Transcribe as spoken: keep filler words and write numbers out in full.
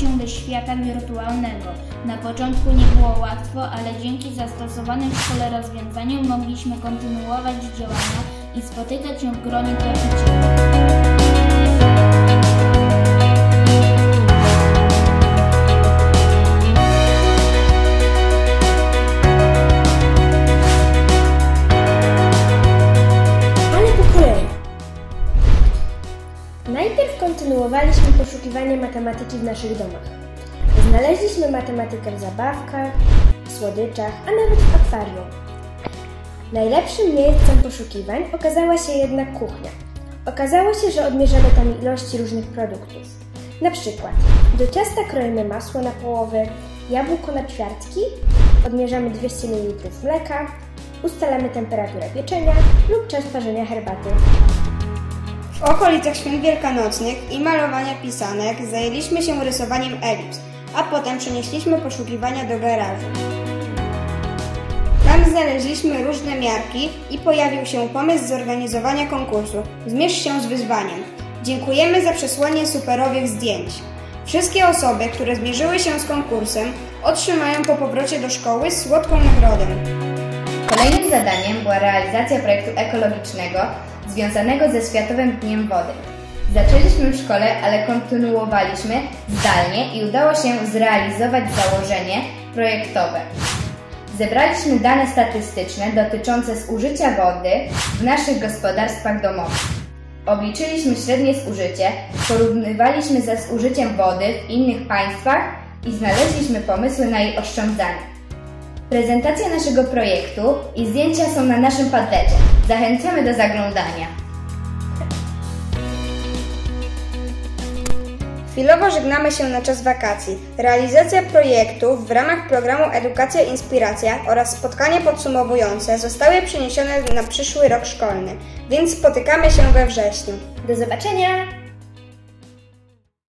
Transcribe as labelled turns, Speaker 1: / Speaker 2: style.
Speaker 1: się do świata wirtualnego. Na początku nie było łatwo, ale dzięki zastosowanym w szkole rozwiązaniom mogliśmy kontynuować działania i spotykać się w gronie nauczycieli.
Speaker 2: Najpierw kontynuowaliśmy poszukiwanie matematyki w naszych domach. Znaleźliśmy matematykę w zabawkach, w słodyczach, a nawet w akwarium. Najlepszym miejscem poszukiwań okazała się jednak kuchnia. Okazało się, że odmierzamy tam ilości różnych produktów. Na przykład do ciasta kroimy masło na połowy, jabłko na ćwiartki, odmierzamy dwieście mililitrów mleka, ustalamy temperaturę pieczenia lub czas parzenia herbaty.
Speaker 3: W okolicach świąt wielkanocnych i malowania pisanek zajęliśmy się rysowaniem elips, a potem przenieśliśmy poszukiwania do garażu. Tam znaleźliśmy różne miarki i pojawił się pomysł zorganizowania konkursu Zmierz się z wyzwaniem. Dziękujemy za przesłanie superowych zdjęć. Wszystkie osoby, które zmierzyły się z konkursem, otrzymają po powrocie do szkoły słodką nagrodę.
Speaker 4: Kolejnym zadaniem była realizacja projektu ekologicznego związanego ze Światowym Dniem Wody. Zaczęliśmy w szkole, ale kontynuowaliśmy zdalnie i udało się zrealizować założenie projektowe. Zebraliśmy dane statystyczne dotyczące zużycia wody w naszych gospodarstwach domowych. Obliczyliśmy średnie zużycie, porównywaliśmy ze zużyciem wody w innych państwach i znaleźliśmy pomysły na jej oszczędzanie. Prezentacja naszego projektu i zdjęcia są na naszym padlecie. Zachęcamy do zaglądania.
Speaker 3: Chwilowo żegnamy się na czas wakacji. Realizacja projektów w ramach programu Edukacja Inspiracja oraz spotkanie podsumowujące zostały przeniesione na przyszły rok szkolny, więc spotykamy się we wrześniu.
Speaker 2: Do zobaczenia!